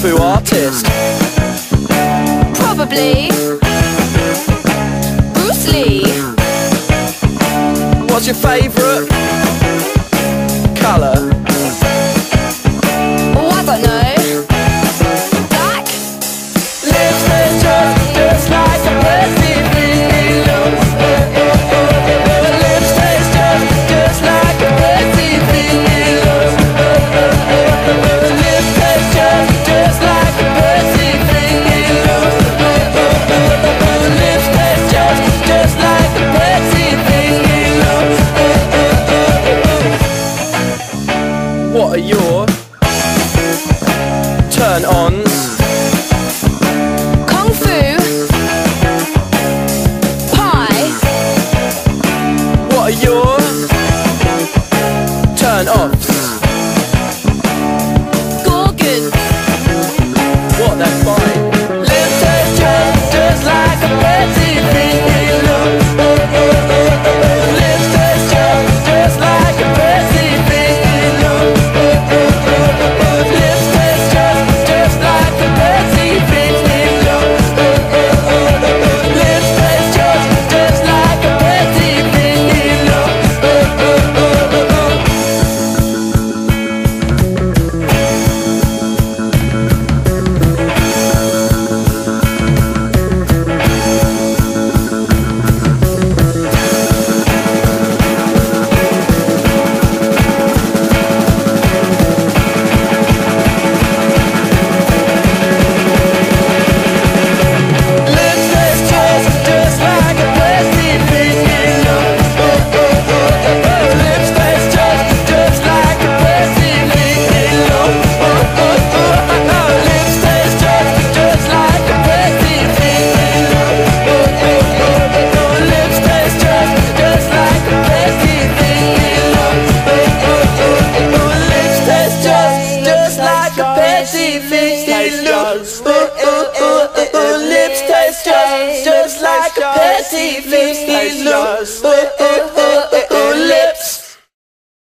Fu artist? Probably Bruce Lee. What's your favourite colour? Oh, I don't know. Black? Lipstick just like a Petits Filous. Lipstick just like a Petits Filous. Lipstick just like a Petits Filous. Lipstick just like a Petits Filous. What are your turn-ons?